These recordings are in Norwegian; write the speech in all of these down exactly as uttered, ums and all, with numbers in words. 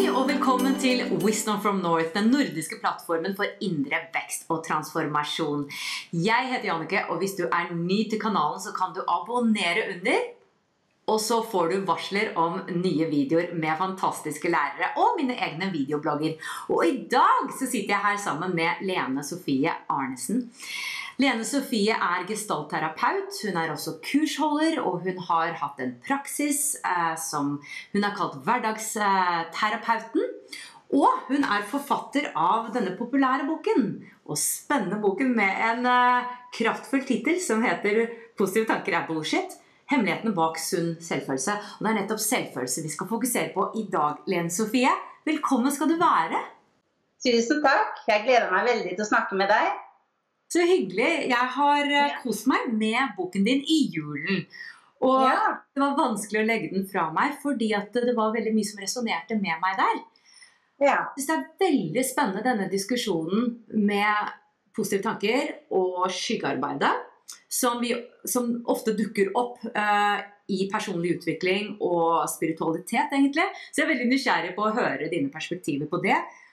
og velkommen til Wisdom from North, den nordiske plattformen for indre vekst og transformasjon. Jeg heter Jannicke, og hvis du er ny til kanalen så kan du abonnere under, og så får du varsler om nye videoer med fantastiske lærere og mine egne videoblogger. Og i dag så sitter jeg her sammen med Lene Sofie Arnesen. Lene Sofie er gestaltterapeut, hun er også kursholder, og hun har hatt en praksis eh, som hun har kalt hverdagsterapeuten. Og hun er forfatter av denne populære boken, og spennende boken med en eh, kraftfull titel som heter Positive tanker er bullshit. Hemmelighetene bak sunn selvfølelse. Og det er nettopp selvfølelse vi skal fokusere på i dag, Lene Sofie. Velkommen skal du være. Tusen takk. Jeg gleder meg veldig til å snakke med deg. Så hyggelig. Jeg har kost meg med boken din i julen. Og ja. Det var vanskelig å legge den fra meg, fordi at det var veldig mye som resonerte med meg der. Ja. Jeg synes det er veldig spennende denne diskusjonen med positive tanker og skyggearbeidet, som, vi, som ofte dukker opp uh, i personlig utvikling og spiritualitet egentlig. Så jeg er veldig nysgjerrig på å høre dine perspektiver på det.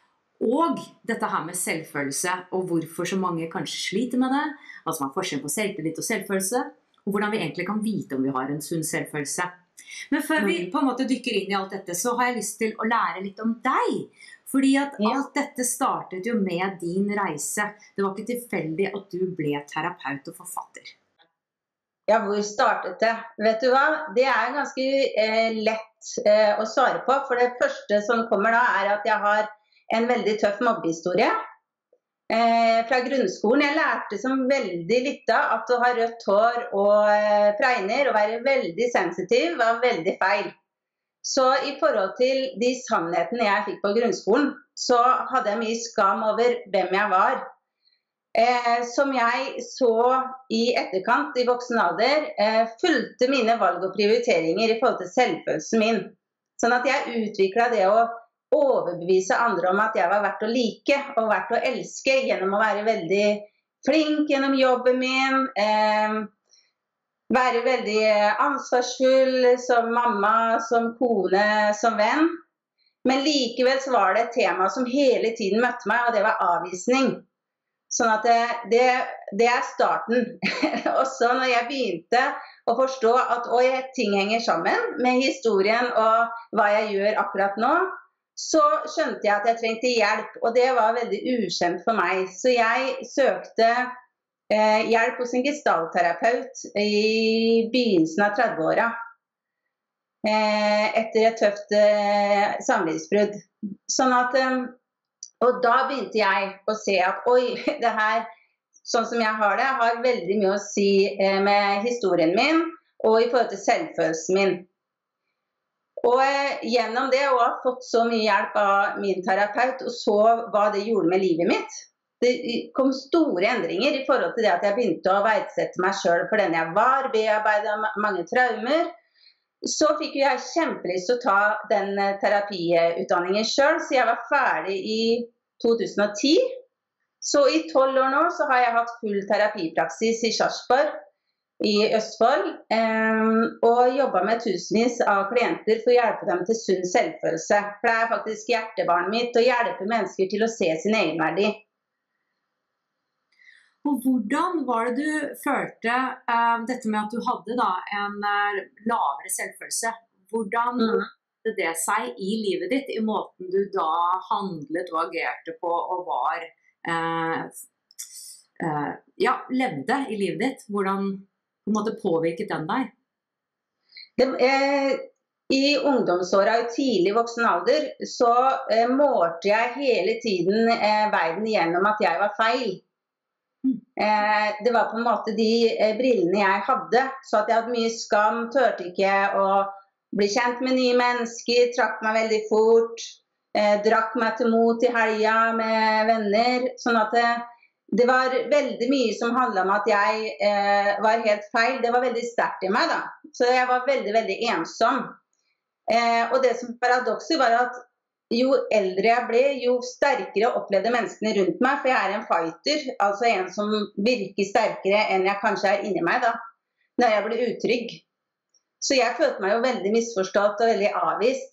Og dette her med selvfølelse, og hvorfor så mange kanskje sliter med det, hva som er forskjell på selvtillit og selvfølelse, og hvordan vi egentlig kan vite om vi har en sunn selvfølelse. Men før vi på en måte dykker inn i alt dette, så har jeg lyst til å lære litt om deg. Fordi at alt dette startet jo med din reise. Det var ikke tilfeldig at du ble terapeut og forfatter. Ja, hvor startet det? Vet du hva? Det er ganske eh, lett eh, å svare på, for det første som kommer da er at jeg har en veldig tøff mobbehistorie eh, fra grunnskolen. Jeg lærte som veldig lite at å ha rødt hår og eh, fregner og være veldig sensitiv var veldig feil. Så i forhold til de sannhetene jeg fikk på grunnskolen, så hadde jeg mye skam over hvem jeg var. Eh, som jeg så i etterkant i voksen alder, eh, fulgte mine valg og prioriteringer i forhold til selvfølelsen min. Sånn at jeg utviklet det å overbevise andre om at jeg var verdt å like og verdt å elske gjennom å være veldig flink gjennom jobben min, eh, være veldig ansvarsfull som mamma, som kone, som venn. Men likevel så var det et tema som hele tiden møtte meg, og det var avvisning. Sånn at det, det, det er starten. Og så når jeg begynte å forstå at oi, ting henger sammen med historien og hva jeg gjør akkurat nå, så skjønte jeg at jeg trengte hjelp, og det var veldig ukjent for meg. Så jeg søkte eh, hjelp hos en gestaltterapeut i begynnelsen av tredve-åra, eh, etter et tøft eh, samlivsbrudd. Sånn at, eh, og da begynte jeg å se at oi, det her, sånn som jeg har det, har veldig mye å si eh, med historien min, og i forhold til selvfølelsen min. Og eh, gjennom det, og har fått så mye hjelp av min terapeut, og så hva det gjorde med livet mitt. Det kom store endringer i forhold til det at jeg begynte å verdsette meg selv for den jeg var, bearbeidet mange traumer. Så fikk jeg kjempelyst til å ta den terapiutdanningen selv, så jeg var ferdig i to tusen og ti. Så i tolv år nå så har jeg hatt full terapipraksis i Sarpsborg, i Østfold, eh, og jobbet med tusenvis av klienter for å hjelpe dem til sunn selvfølelse. For det er faktisk hjertebarnet mitt å hjelpe mennesker til å se sin egenverdi. Og hvordan var det du følte uh, dette med at du hadde da, en uh, lavere selvfølelse? Hvordan mm. det det seg i livet ditt, i måten du da handlet og agerte på og var, uh, uh, ja, levde i livet ditt? Hvordan på en måte påvirket den deg? Det, eh, I ungdomsåra og tidlig voksen alder så eh, målte jeg hele tiden eh, verden gjennom at jeg var feil. Mm. Eh, det var på en måte de eh, brillene jeg hadde, så at jeg hadde mye skam, tørte ikke å bli kjent med nye mennesker, trakk meg veldig fort, eh, drakk meg til mot i helga med venner, sånn at det Det var veldig mye som handlet om at jeg eh, var helt feil. Det var veldig sterkt i meg da. Så jeg var veldig, veldig ensom. Eh, og det som paradokset var at jo eldre jeg ble, jo sterkere opplevde menneskene rundt meg. For jeg er en fighter, altså en som virker sterkere enn jeg kanskje er inni meg da. Når jeg ble utrygg. Så jeg følte meg jo veldig misforstått og veldig avvist.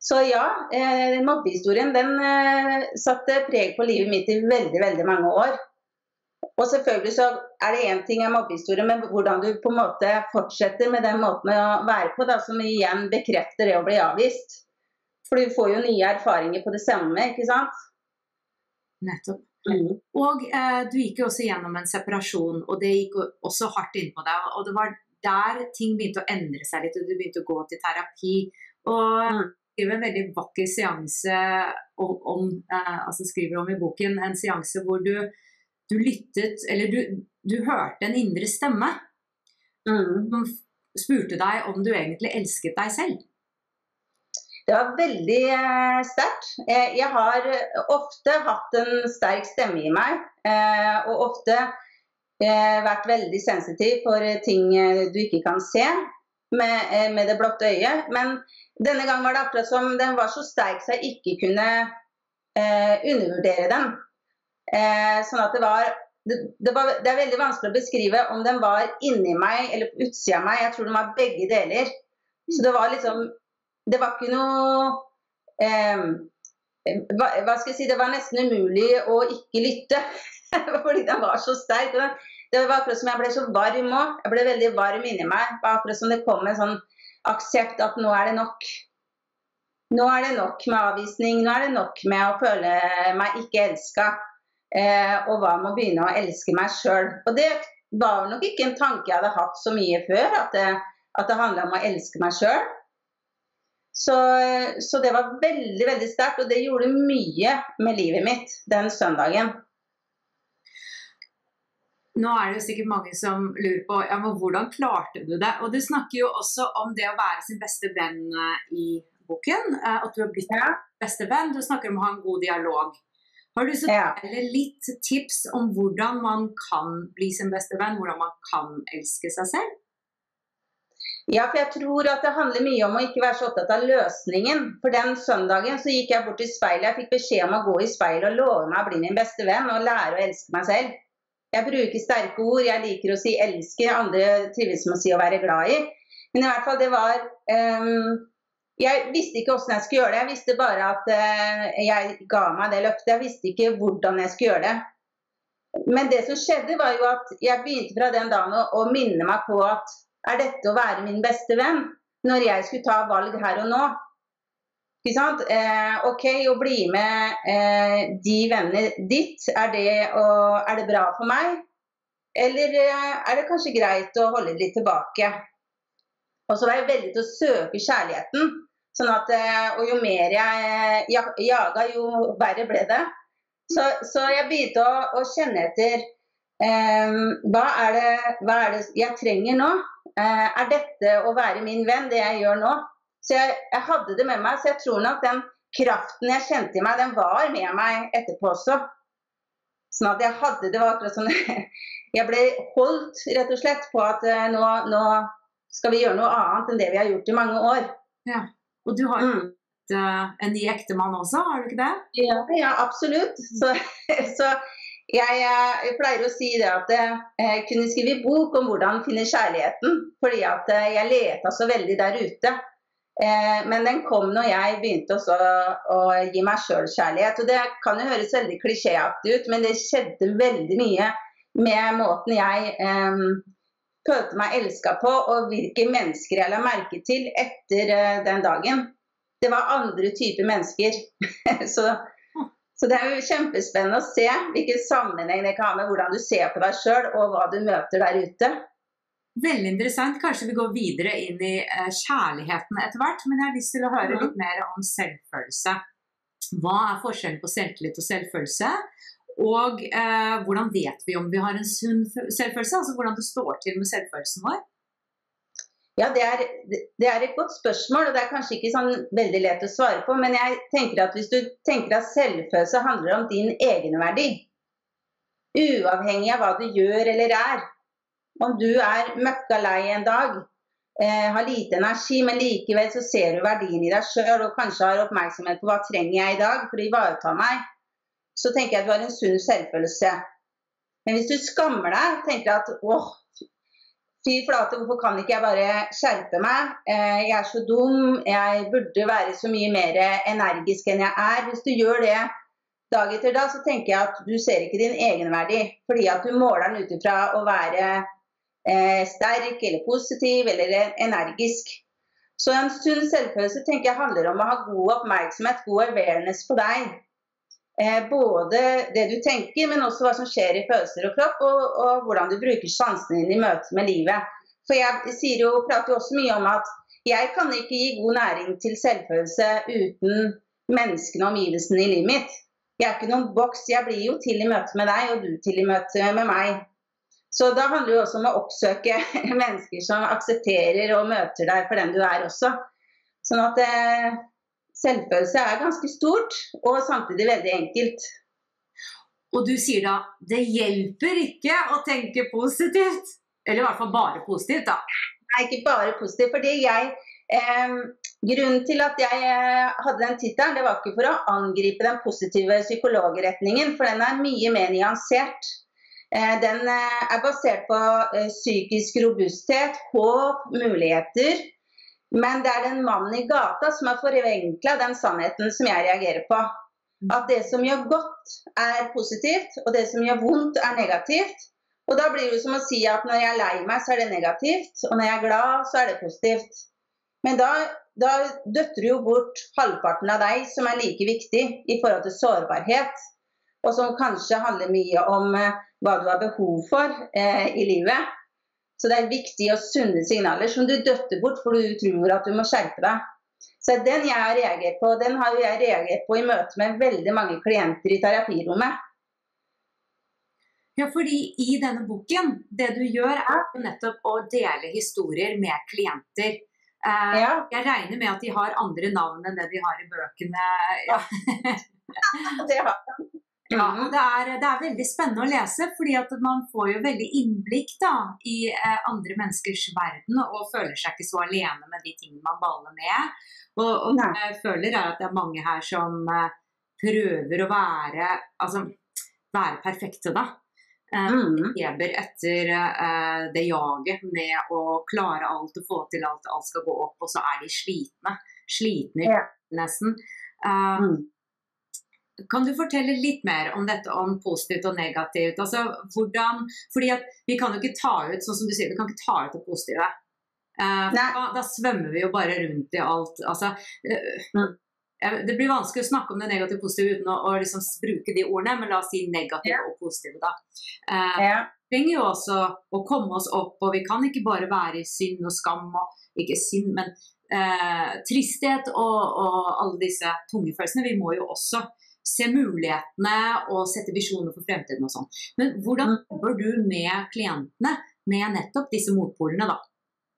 Så ja, eh, mobbehistorien den eh, satte preg på livet mitt i veldig, veldig mange år. Og selvfølgelig så er det en ting av mobbehistorien, men hvordan du på en måte fortsetter med den måten å være på, da, som igjen bekrefter det å bli avvist. For du får jo nye erfaringer på det samme, ikke sant? Nettopp. Mm. Og eh, du gikk jo også gjennom en separasjon, og det gikk også hardt inn på deg, og det var der ting begynte å endre seg litt, og du begynte å gå til terapi, og mm. skriver en veldig vakker seanse om, om eh, altså skriver om i boken, en seanse hvor du, du lyttet, eller du, du hørte en indre stemme, mm. som spurte deg om du egentlig elsket deg selv. Det var veldig eh, sterkt. Eh, jeg har ofte hatt en sterk stemme i meg, eh, og ofte eh, vært veldig sensitiv for ting du ikke kan se med, eh, med det blotte øyet. Men denne gangen var det akkurat som den var så sterk så jeg ikke kunne eh, undervurdere den. Eh, sånn at det var, det, det var det er veldig vanskelig å beskrive om den var inni meg eller på utsida av meg. Jeg tror den var begge deler. Så det var liksom Det var ikke noe eh, hva, hva skal jeg si, det var nesten umulig å ikke lytte, fordi den var så sterk. Og den, det var akkurat som jeg ble så varm også. Jeg ble veldig varm inni meg. Det var akkurat som det kom en sånn aksept at nå er det nok. Nå er det nok med avvisning, nå er det nok med å føle meg ikke elsket, eh, og hva med å begynne å elske meg selv. Og det var nok ikke en tanke jeg hadde hatt så mye før, at det, at det handlet om å elske meg selv. Så, så det var veldig, veldig sterkt, og det gjorde mye med livet mitt den søndagen. Nå er det jo sikkert mange som lurer på, ja, men hvordan klarte du det? Og du snakker jo også om det å være sin beste venn i boken, at du har blitt ja. beste venn. Du snakker om å ha en god dialog. Har du så ja. litt tips om hvordan man kan bli sin beste venn, hvordan man kan elske seg selv? Ja, for jeg tror at det handler mye om å ikke være så opptatt av løsningen. For den søndagen så gikk jeg bort til speilet. Jeg fikk beskjed om å gå i speilet og love meg å bli min beste venn og lære å elske meg selv. Jeg bruker sterke ord. Jeg liker å si elske. Andre trives med å si å være glad i. Men i hvert fall det var um, jeg visste ikke hvordan jeg skulle gjøre det. Jeg visste bare at uh, jeg ga meg det løftet. Jeg visste ikke hvordan jeg skulle gjøre det. Men det som skjedde var jo at jeg begynte fra den dagen å, å minne meg på at er dette å være min beste venn når jeg skulle ta valg her og nå? Ikke sant? Eh, ok, å bli med eh, de vennene ditt, er det, og, er det bra for meg? Eller eh, er det kanskje greit å holde litt tilbake? Og så var jeg veldig til å søke kjærligheten, sånn at, eh, og jo mer jeg jag, jaga, jo verre ble det. Så, så jeg begynte å, å kjenne etter, eh, hva, er det, hva er det jeg trenger nå? Uh, er dette å være min venn, det jeg gjør nå? Så jeg, jeg hadde det med meg, så jeg tror nok den kraften jeg kjente i meg, den var med meg etterpå også. Sånn at jeg hadde, det var akkurat sånn, jeg ble holdt rett og slett på at uh, nå, nå skal vi gjøre noe annet enn det vi har gjort i mange år. Ja, og du har jo mm. uh, en ny ektemann også, har du ikke det? Ja, ja absolutt. Så, så Jeg, jeg pleier å si det at jeg kunne skrive bok om hvordan finne kjærligheten, fordi at jeg leta så veldig der ute. Men den kom når jeg begynte også å gi meg selv kjærlighet. Og det kan jo høres veldig klisjéaktig ut, men det skjedde veldig mye med måten jeg um, følte meg elsket på, og hvilke mennesker jeg la merke til etter uh, den dagen. Det var andre typer mennesker. så Så det er jo kjempespennende å se hvilken sammenheng det kan ha med hvordan du ser på deg selv og hva du møter der ute. Veldig interessant. Kanskje vi går videre inn i eh, kjærligheten etter hvert, men jeg har lyst til å høre litt mer om selvfølelse. Hva er forskjellen på selvtillit og selvfølelse? Og eh, hvordan vet vi om vi har en sunn selvfølelse? Altså hvordan det står til med selvfølelsen vår? Ja, det er, det er et godt spørsmål, og det er kanskje ikke sånn veldig lett å svare på, men jeg tenker at hvis du tenker at selvfølelse handler om din egenverdi, uavhengig av hva du gjør eller er, om du er møkka lei en dag, eh, har lite energi, men likevel så ser du verdien i deg selv, og kanskje har oppmerksomhet på hva trenger jeg i dag for å ivareta meg, så tenker jeg at du har en sunn selvfølelse. Men hvis du skammer deg, tenker at, åh, fy flate, hvorfor kan ikke jeg bare skjerpe meg? Eh, jeg er så dum, jeg burde være så mye mer energisk enn jeg er. Hvis du gjør det dag etter dag, så tenker jeg at du ser ikke din egenverdi, fordi at du måler den ut ifra å være eh, sterk eller positiv eller energisk. Så en sunn selvfølelse tenker jeg handler om å ha god oppmerksomhet, god awareness på deg. Eh, både det du tenker, men også hva som skjer i følelser og kropp, og, og hvordan du bruker sansene dine i møte med livet. For jeg sier jo, prater jo også mye om at jeg kan ikke gi god næring til selvfølelse uten menneskene og omgivelsene i livet mitt. Jeg er ikke noen boks, jeg blir jo til i møte med deg, og du til i møte med meg. Så da handler det også om å oppsøke mennesker som aksepterer og møter deg for den du er også. Sånn at eh, selvfølelse er ganske stort, og samtidig veldig enkelt. Og du sier da, det hjelper ikke å tenke positivt? Eller i hvert fall bare positivt da? Nei, ikke bare positivt, fordi jeg, eh, grunnen til at jeg eh, hadde den titelen, det var ikke for å angripe den positive psykologretningen, for den er mye mer nyansert. Eh, den eh, er basert på eh, psykisk robusthet, håp, muligheter, men det er den mannen i gata som har forenklet den sannheten som jeg reagerer på. At det som gjør godt er positivt, og det som gjør vondt er negativt. Og da blir det som å si at når jeg er lei meg, så er det negativt, og når jeg er glad, så er det positivt. Men da, da døtter du jo bort halvparten av deg som er like viktig i forhold til sårbarhet, og som kanskje handler mye om eh, hva du har behov for eh, i livet. Så det er viktige og sunne signaler som du døtter bort, for du tror at du må skjerpe deg. Så den jeg har reagert på, den har jeg reagert på i møte med veldig mange klienter i terapirommet. Ja, fordi i denne boken, det du gjør er nettopp å dele historier med klienter. Eh, Ja. Jeg regner med at de har andre navn enn det de har i bøkene. Ja, Det har jeg. ja Mhm. det, er, det er veldig spennende å lese, fordi at man får jo veldig innblikk da, i eh, andre menneskers verden, og føler seg ikke så alene med de tingene man baller med. Og, og Nei. jeg føler er at det er mange her som eh, prøver å være, altså, være perfekte da. Eh, Mhm. Lever etter eh, det jaget med å klare alt og få til alt, alt skal gå opp, og så er de slitne, slitne Ja. nesten. Eh, Mhm. Kan du fortelle litt mer om dette, om positivt og negativt? Altså, hvordan, fordi at vi kan jo ikke ta ut, sånn som du sier, vi kan ikke ta ut det positive. Eh, Nei. da, da svømmer vi jo bare rundt i alt. Altså, eh, Mhm. eh, det blir vanskelig å snakke om det negative og positive uten å, å liksom bruke de ordene, men la oss si negative Ja. og positive da. Eh, Ja. Vi trenger jo også å komme oss opp, og vi kan ikke bare være i synd og skam, og ikke synd, men eh, tristhet og, og alle disse tunge følelsene. Vi må jo også se mulighetene og sette visjoner for fremtiden og sånn. Men hvordan Mm. jobber du med klientene med nettopp disse motpolene da?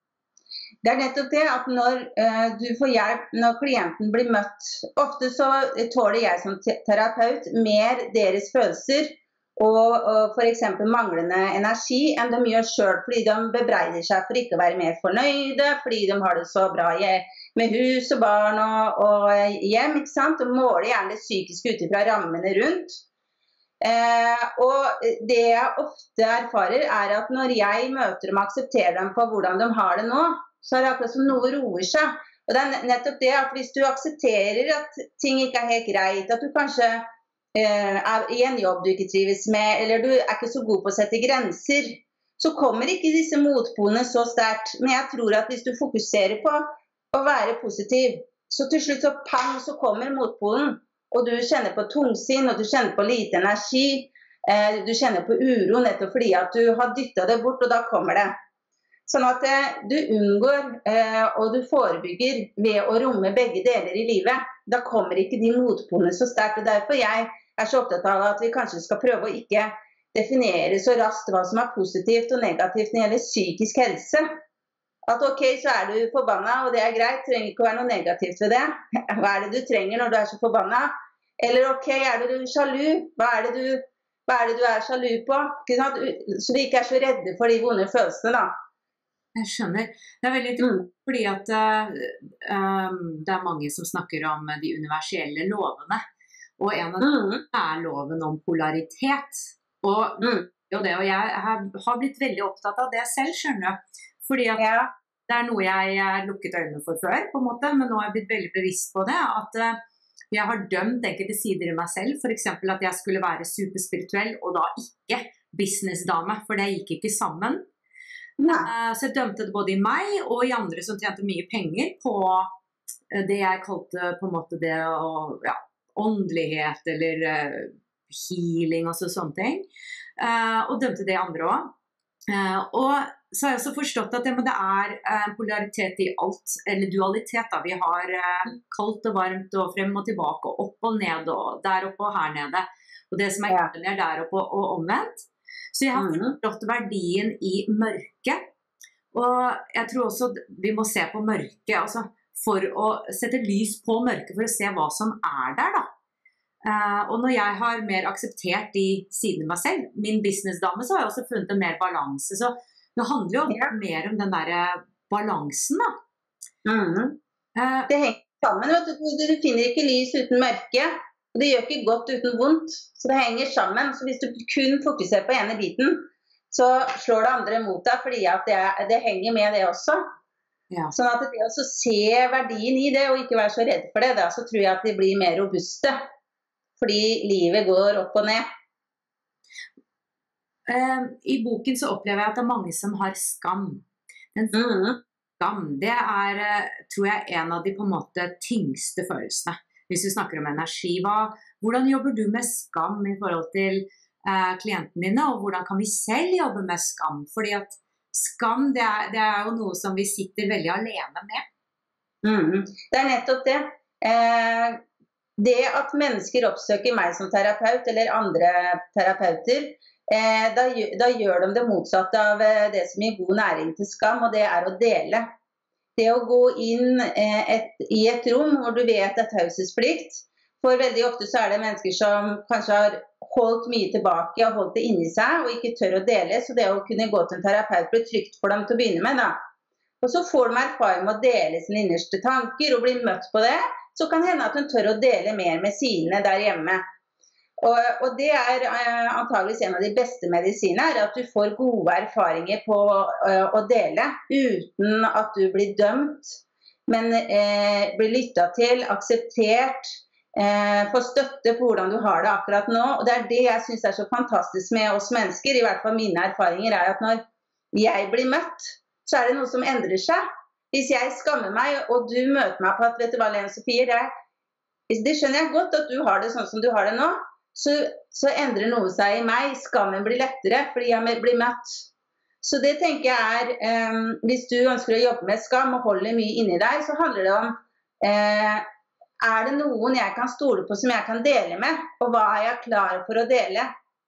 Det er nettopp det at når eh, du får hjelp, når klienten blir møtt, ofte så tåler jeg som te- terapeut mer deres følelser og, og for eksempel manglende energi enn de gjør selv, fordi de bebreider seg for ikke å være mer fornøyde, fordi de har det så bra je- med hus og barn og, og hjem, ikke sant? Og måler gjerne det psykiske ut fra rammene rundt. Eh, og det jeg ofte erfarer er at når jeg møter dem og aksepterer dem på hvordan de har det nå, så er det akkurat som noe roer seg. Og det er nettopp det at hvis du aksepterer at ting ikke er helt greit, at du kanskje eh, er i en jobb du ikke trives med, eller du er ikke så god på å sette grenser, så kommer ikke disse motpolene så sterkt. Men jeg tror at hvis du fokuserer på å være positiv, så til slutt så pang, så kommer motpolen. Og du kjenner på tungsinn, og du kjenner på lite energi, eh, du kjenner på uro nettopp fordi at du har dyttet det bort, og da kommer det. Sånn at eh, du unngår eh, og du forebygger ved å romme begge deler i livet. Da kommer ikke de motpolene så sterkt, og derfor jeg er så opptatt av at vi kanskje skal prøve å ikke definere så raskt hva som er positivt og negativt når det gjelder psykisk helse. At ok, så er du forbanna, og det er greit, trenger ikke å være noe negativt ved det. Hva er det du trenger når du er så forbanna? Eller ok, er du sjalu? Hva er det du, hva er det du er sjalu på? Ikke sant? Så vi ikke er så redde for de vonde følelsene da. Jeg skjønner. Det er veldig interessant, fordi at uh, um, det er mange som snakker om de universelle lovene. Og en av dem Mm. er loven om polaritet. Og Mm. jo det, og jeg har, har blitt veldig opptatt av det selv, skjønner du. Fordi at Ja. det er noe jeg har lukket øynene for før, på en måte, men nå har jeg blitt veldig bevisst på det, at uh, jeg har dømt enkelte sider i meg selv, for eksempel at jeg skulle være superspirituell, og da ikke businessdame, for det gikk ikke sammen. Uh, så jeg dømte det både i meg og i andre som tjente mye penger på uh, det jeg kalte på en måte det å, ja, åndelighet eller uh, healing og så, sånne ting. Uh, og dømte det i andre også. Uh, og så har jeg også forstått at det, det er uh, polaritet i alt, eller dualitet da. Vi har uh, kaldt og varmt og frem og tilbake og opp og ned og der oppe og her nede. Og det som er oppe ned der oppe og, og omvendt. Så jeg har forstått verdien i mørket, og jeg tror også vi må se på mørket, altså for å sette lys på mørket, for å se hva som er der da. Uh, og når jeg har mer akseptert de sidene meg selv, min businessdame, så har jeg også funnet en mer balanse, så det handler jo ja. mer om den der balansen da. Mm. Uh, det henger sammen, vet du, du finner ikke lys uten mørke. Det gjør ikke godt uten vondt, så det henger sammen. Så hvis du kun fokuserer på ene biten, så slår det andre mot deg, fordi at det, det henger med det også. Ja. Sånn at det å se verdien i det, og ikke være så redd for det, da, så tror jeg at de blir mer robuste. Fordi livet går opp og ned. Uh, I boken så opplever jeg at det er mange som har skam. Den mm. skam, det er, tror jeg, en av de på en måte tyngste følelsene. Hvis du snakker om energi, hva, hvordan jobber du med skam i forhold til eh, klientene dine, og hvordan kan vi selv jobbe med skam? Fordi at skam, det er, det er jo noe som vi sitter veldig alene med. Mm, det er nettopp det. Eh, det at mennesker oppsøker meg som terapeut, eller andre terapeuter, eh, da, da gjør de det motsatte av det som gir god næring til skam, og det er å dele. Det å gå inn eh, et, i et rom hvor du vet at taushetsplikt, for veldig ofte så er det mennesker som kanskje har holdt mye tilbake og holdt det inni seg og ikke tør å dele, så det å kunne gå til en terapeut blir trygt for dem til å begynne med da. Og så får de erfaring med å dele sine innerste tanker og bli møtt på det, så kan det hende at hun tør å dele mer med sine der hjemme. Og, og det er eh, antageligvis en av de beste medisinene, er at du får gode erfaringer på uh, å dele, uten at du blir dømt, men eh, blir lyttet til, akseptert, eh, får støtte på hvordan du har det akkurat nå. Og det er det jeg synes er så fantastisk med oss mennesker, i hvert fall mine erfaringer, er at når jeg blir møtt, så er det noe som endrer seg. Hvis jeg skammer meg, og du møter meg på at, vet du hva, Lene Sofie, det, det skjønner jeg godt at du har det sånn som du har det nå, Så, så endrer noe seg i meg. Skammen blir lettere fordi jeg blir møtt. Så det tenker jeg er, um, hvis du ønsker å jobbe med skam og holder mye inni deg, så handler det om, uh, er det noen jeg kan stole på som jeg kan dele med, og hva er jeg klar for å dele?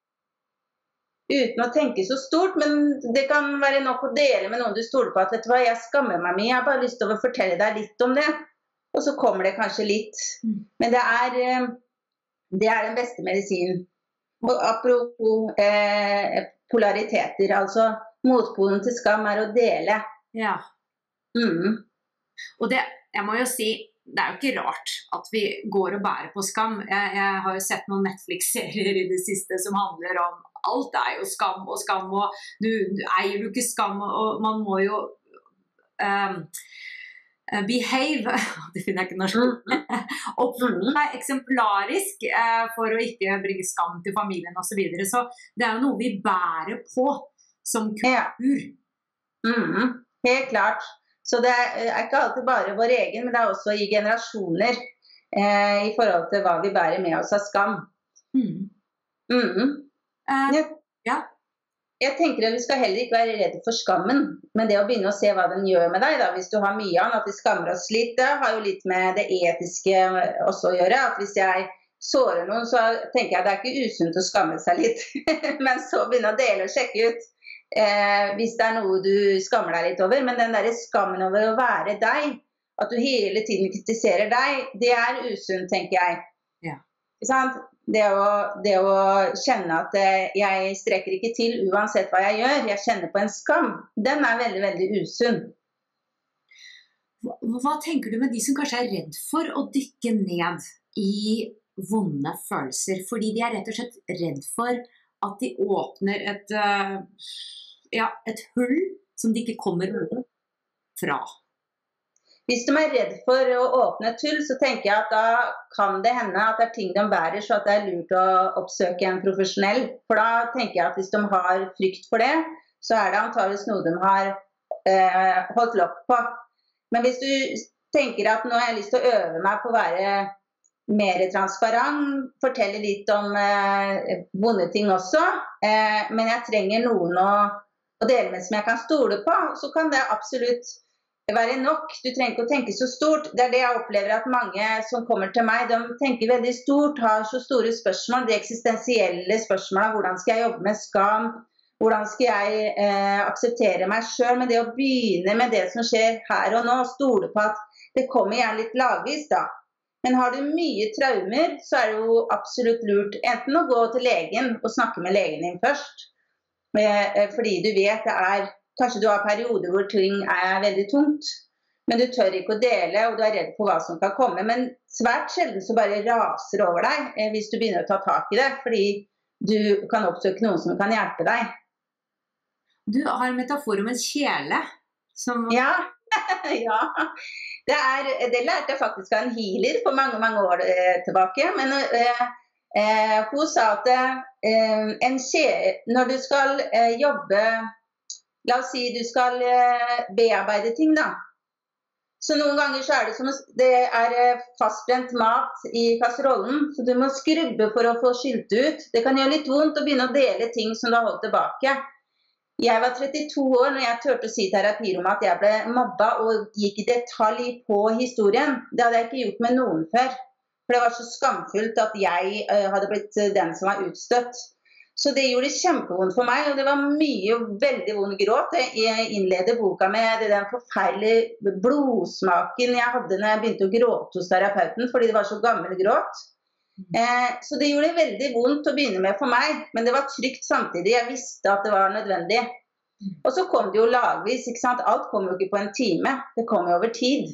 Uten å tenke så stort, men det kan være nok å dele med noen du stoler på, at vet du hva, jeg skammer meg mye, jeg har bare lyst til å fortelle deg litt om det. Og så kommer det kanskje litt. Men det er... Uh, Det er den beste medisinen. Og apropos eh, polariteter, altså motpolen til skam er å dele. Ja. Mm. Og det, jeg må jo si, det er jo ikke rart at vi går og bærer på skam. Jeg, jeg har jo sett noen Netflix-serier i det siste som handler om alt er jo skam og skam, og du, du eier du ikke skam, og man må jo... Um, behave, det finner jeg ikke norsk, oppføre seg eksemplarisk eh, for å ikke bringe skam til familien og så videre. Så det er jo noe vi bærer på som kultur. Ja. Mm, helt klart. Så det er ikke alltid bare vår egen, men det er også i generasjoner eh, i forhold til hva vi bærer med oss av skam. Mm. Mm. Uh, ja. ja. Jeg tenker at vi skal heller ikke være redde for skammen, men det å begynne å se hva den gjør med deg, da, hvis du har mye av den, at vi skammer oss litt, det har jo litt med det etiske også å gjøre, at hvis jeg sårer noen, så tenker jeg at det er ikke usunt å skamme seg litt, men så begynne å dele og sjekke ut, eh, hvis det er noe du skammer deg litt over, men den der skammen over å være deg, at du hele tiden kritiserer deg, det er usunt, tenker jeg. Ja. Ikke sant? Det å, det å kjenne at jeg strekker ikke til uansett hva jeg gjør, jeg kjenner på en skam, den er veldig, veldig usunn. Hva, hva tenker du med de som kanskje er redd for å dykke ned i vonde følelser, fordi de er rett og slett redd for at de åpner et, uh, ja, et hull som de ikke kommer fra. Hvis de er redd for å åpne et hull, så tenker jeg at da kan det hende at det er ting de bærer, så at det er lurt å oppsøke en profesjonell. For da tenker jeg at hvis de har frykt for det, så er det antageligvis noe de har uh, holdt lokk på. Men hvis du tenker at nå har jeg lyst til å øve meg på å være mer transparent, fortelle litt om eh, vonde ting også, eh, men jeg trenger noen å, å dele med som jeg kan stole på, så kan det absolutt være nok. Du trenger ikke å tenke så stort. Det er det jeg opplever at mange som kommer til meg, de tenker veldig stort, har så store spørsmål, de eksistensielle spørsmålene, hvordan skal jeg jobbe med skam, hvordan skal jeg eh, akseptere meg selv, men det å begynne med det som skjer her og nå, stole på at det kommer gjerne litt lagvis da. Men har du mye traumer, så er det jo absolutt lurt enten å gå til legen og snakke med legen din først. Fordi du vet det er, kanskje du har perioder hvor ting er veldig tungt, men du tør ikke å dele, og du er redd for hva som kan komme. Men svært sjelden så bare raser over deg hvis du begynner å ta tak i det, fordi du kan oppsøke noen som kan hjelpe deg. Du har en metafor om en kjele. Som... Ja, ja. Det, er, det lærte jeg faktisk av en healer for mange, mange år eh, tilbake. Men eh, eh, hun sa at eh, en kjele, når du skal eh, jobbe, la oss si du skal eh, bearbeide ting da. Så noen ganger så er det som det er fastbrent mat i kasserollen, så du må skrubbe for å få skylt ut. Det kan gjøre litt vondt å begynne å dele ting som du har holdt tilbake. Jeg var trettito år når jeg tørte å si i terapirommet at jeg ble mobba og gikk i detalj på historien. Det hadde jeg ikke gjort med noen før. For det var så skamfullt at jeg uh, hadde blitt den som var utstøtt. Så det gjorde kjempevondt for meg, og det var mye veldig vond gråt. Jeg innleder boka med den forferdelige blodsmaken jeg hadde når jeg begynte å gråte hos terapeuten, fordi det var så gammel gråt. Eh, så det gjorde veldig vondt å begynne med for meg, men det var trygt samtidig. Jeg visste at det var nødvendig. Og så kom det jo lagvis, ikke sant? Alt kom jo ikke på en time, det kom jo over tid.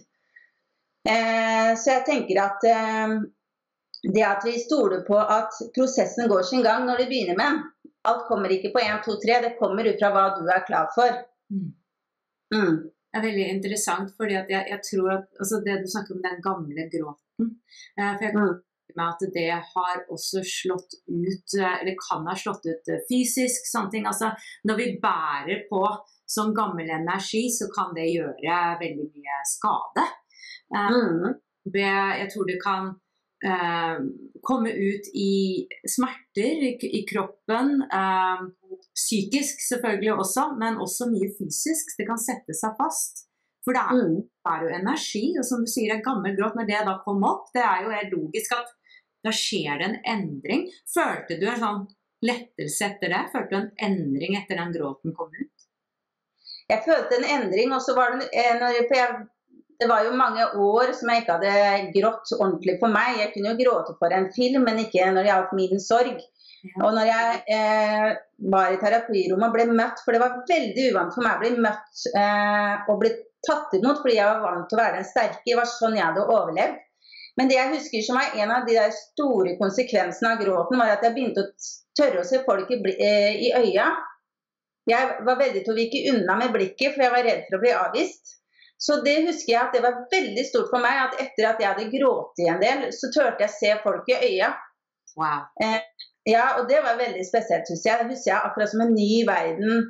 Eh, så jeg tenker at eh, det at vi stoler på at prosessen går sin gang når de begynner med, alt kommer ikke på en, to, tre, det kommer ut fra hva du er klar for. Mm. Mm. Det er veldig interessant, fordi at jeg, jeg tror at altså det du snakker om den gamle gråten, eh, for jeg kan med at det har også slått ut, eller kan ha slått ut fysisk, sånne ting. Altså, når vi bærer på som gammel energi, så kan det gjøre veldig mye skade. Mm. Jeg tror det kan eh, komme ut i smerter i, i kroppen, eh, psykisk selvfølgelig også, men også mye fysisk. Det kan sette seg fast. For det er, mm. det er jo energi, og som du sier, det er gammel gråt. Når det da kom opp, det er jo helt logisk at da skjer det en endring. Følte du en sånn lettelse etter det? Følte du en endring etter den gråten kom ut? Jeg følte en endring, og så var det, når jeg, det var jo mange år som jeg ikke hadde grått ordentlig for meg. Jeg kunne jo gråte for en film, men ikke når det gjaldt min sorg. Ja. Og når jeg eh, var i terapirommet og ble møtt, for det var veldig uvant for meg å bli møtt eh, og bli tatt imot, fordi jeg var vant til å være den sterke. Det var sånn jeg hadde overlevd. Men det jeg husker som var en av de der store konsekvensene av gråten, var at jeg begynte å tørre å se folk i, i øya. Jeg var veldig til å vike unna med blikket, for jeg var redd for å bli avvist. Så det husker jeg at det var veldig stort for meg, at etter at jeg hadde grått i en del, så tørte jeg se folk i øya. Wow. Eh, ja, og det var veldig spesielt, husker jeg. Det husker jeg akkurat som en ny verden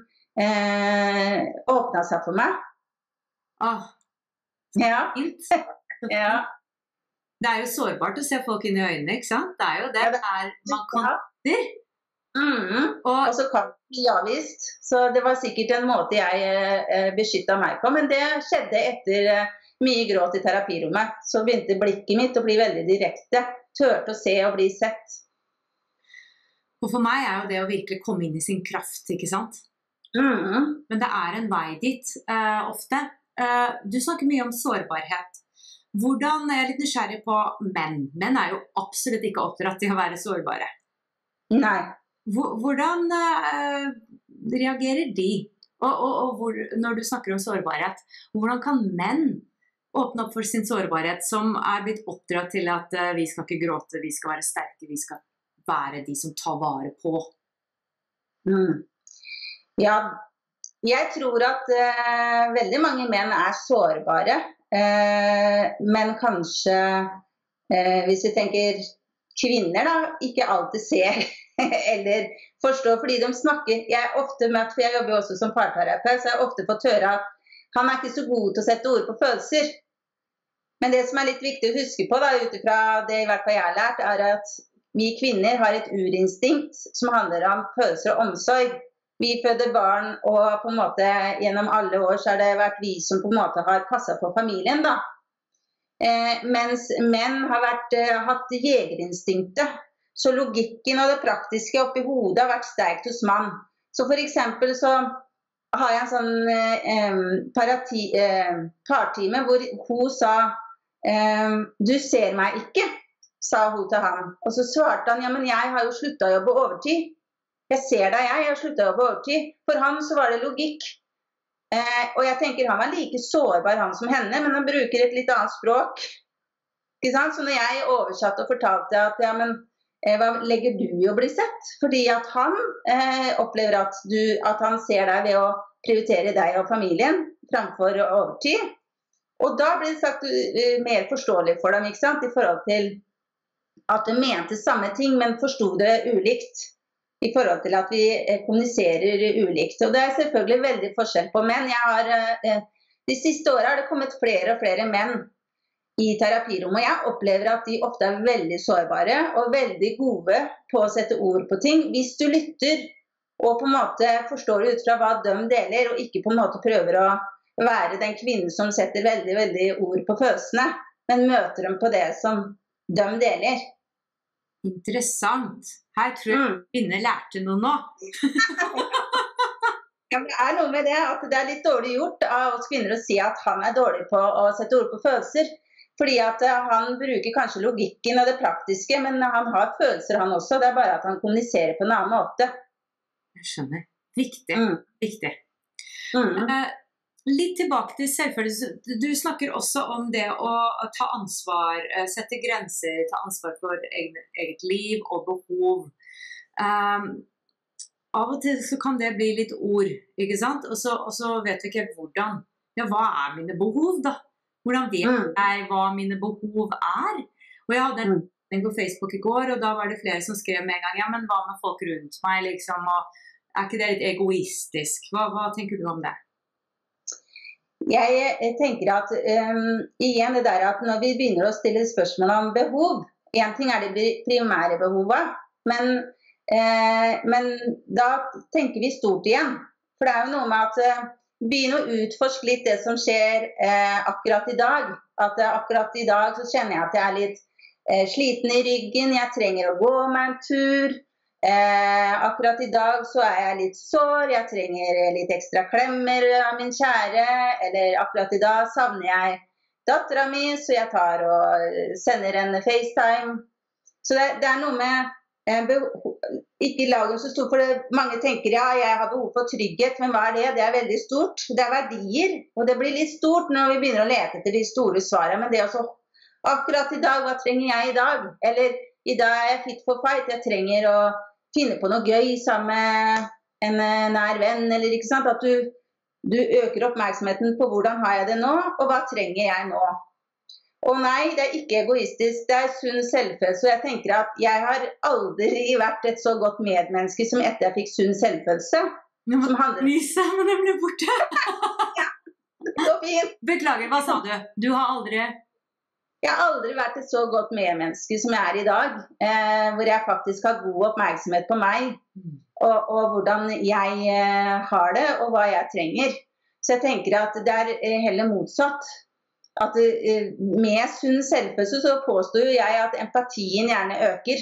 eh, åpnet seg for meg. Åh, ja. Ja. Det er jo sårbart å se folk inn i øynene, ikke sant? Det er jo det, det er man kan til. Mm. Og, og så kan det bli avvist. Så det var sikkert en måte jeg eh, beskyttet meg på, men det skjedde etter eh, mye gråt i terapirommet. Så begynte blikket mitt å bli veldig direkte. Tørte å se og bli sett. Og for meg er jo det å virkelig komme inn i sin kraft, ikke sant? Mm. Men det er en vei dit, uh, ofte. Uh, du snakker mye om sårbarhet. Hvordan er jeg litt nysgjerrig på menn? Menn er jo absolutt ikke oppdratt til å være sårbare. Nei. Hvordan uh, reagerer de? Og, og, og hvor, når du snakker om sårbarhet, hvordan kan menn åpne opp for sin sårbarhet, som er blitt oppdratt til at uh, vi skal ikke gråte, vi skal være sterke, vi skal være de som tar vare på? Mm. Ja, jeg tror at eh, veldig mange menn er sårbare, eh, men kanskje, eh, hvis vi tenker kvinner da, ikke alltid ser eller forstår, fordi de snakker. Jeg er ofte møtt, for jeg jobber jo også som parterapeut, så jeg har ofte fått høre at han er ikke så god til å sette ord på følelser. Men det som er litt viktig å huske på, da, utifra det i hvert fall jeg har lært, er at vi kvinner har et urinstinkt som handler om følelser og omsorg. Vi føder barn, og på en måte gjennom alle år så har det vært vi som på en måte har passet på familien, da. Eh, mens menn har vært, eh, hatt jegerinstinktet. Så logikken og det praktiske oppi hodet har vært sterkt hos mann. Så for eksempel så har jeg en sånn eh, parati, eh, partime hvor hun sa eh, «Du ser meg ikke», sa hun til han. Og så svarte han, «Ja, men jeg har jo sluttet å jobbe overtid. Jeg ser deg, jeg, jeg har sluttet å jobbe overtid». For han så var det logikk. Eh, og jeg tenker han var like sårbar han som henne, men han bruker et litt annet språk. Ikke sant? Så når jeg oversatte og fortalte at, ja, men eh, hva legger du i å bli sett? Fordi at han eh, opplever at, du, at han ser deg ved å prioritere deg og familien framfor overtid. Og da blir det sagt uh, mer forståelig for dem, ikke sant? I forhold til at de mente samme ting, men forstod det ulikt. I forhold til at vi eh, kommuniserer ulikt. Og det er selvfølgelig veldig forskjell på menn. Jeg har, eh, de siste årene har det kommet flere og flere menn i terapirommet, og jeg opplever at de ofte er veldig sårbare og veldig gode på å sette ord på ting. Hvis du lytter og på en måte forstår ut fra hva de deler, og ikke på en måte prøver å være den kvinnen som setter veldig, veldig ord på følelsene, men møter dem på det som de deler. Interessant. Her tror jeg mm. kvinner lærte noe nå. Ja, det er noe med det, at det er litt dårlig gjort av oss kvinner å si at han er dårlig på å sette ord på følelser. Fordi at han bruker kanskje logikken og det praktiske, men han har følelser han også. Det er bare at han kommuniserer på en annen måte. Jeg skjønner. Viktig. Mm. Viktig. Mm. Uh, litt tilbake til selvfølgelse. Du snakker også om det å ta ansvar, sette grenser, ta ansvar for eget, eget liv og behov. Um, av og til så kan det bli litt ord, ikke sant? Og så, og så vet vi ikke hvordan. Ja, hva er mine behov da? Hvordan vet jeg hva mine behov er? Og jeg hadde en melding på Facebook i går, og da var det flere som skrev med en gang, ja, men hva med folk rundt meg, liksom? Og er ikke det litt egoistisk? Hva, hva tenker du om det? Jeg tenker at um, igjen det der at når vi begynner å stille spørsmål om behov, en ting er det primære behovet, men, eh, men da tenker vi stort igjen. For det er jo noe med at uh, begynne å utforske litt det som skjer eh, akkurat i dag. At uh, akkurat i dag så kjenner jeg at jeg er litt eh, sliten i ryggen, jeg trenger å gå meg en tur. Eh, akkurat i dag så er jeg litt sår, jeg trenger litt ekstra klemmer av min kjære, eller akkurat i dag savner jeg datteren min, så jeg tar og sender en FaceTime. Så det, det er noe med, eh, ikke lagen så stor, for det, mange tenker, ja, jeg har behov for trygghet, men hva er det? Det er veldig stort. Det er verdier, og det blir litt stort når vi begynner å lete etter de store svarene, men det er også, akkurat i dag, hva trenger jeg i dag? Eller, i dag er jeg fit for fight, jeg trenger å finne på noe gøy sammen med en nær venn, eller ikke sant? At du, du øker oppmerksomheten på hvordan har jeg det nå, og hva trenger jeg nå? Og nei, det er ikke egoistisk, det er sunn selvfølelse, og jeg tenker at jeg har aldri vært et så godt medmenneske som etter jeg fikk sunn selvfølelse. Som handler... Lisa, men jeg ble borte. Ja, så fint. Beklager, hva sa du? Du har aldri... Jeg har aldri vært et så godt medmenneske som jeg er i dag, eh, hvor jeg faktisk har god oppmerksomhet på meg, og, og hvordan jeg eh, har det, og hva jeg trenger. Så jeg tenker at det er eh, heller motsatt. At eh, med sunn selvfølelse så påstår jeg at empatien gjerne øker.